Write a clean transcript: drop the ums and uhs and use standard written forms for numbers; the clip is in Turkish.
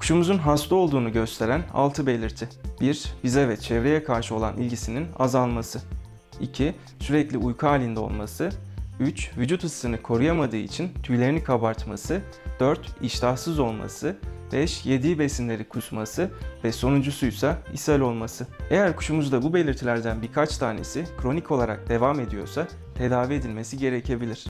Kuşumuzun hasta olduğunu gösteren 6 belirti. 1. Bize ve çevreye karşı olan ilgisinin azalması. 2. Sürekli uyku halinde olması. 3. Vücut ısısını koruyamadığı için tüylerini kabartması. 4. İştahsız olması. 5. Yediği besinleri kusması ve sonuncusuysa ishal olması. Eğer kuşumuzda bu belirtilerden birkaç tanesi kronik olarak devam ediyorsa tedavi edilmesi gerekebilir.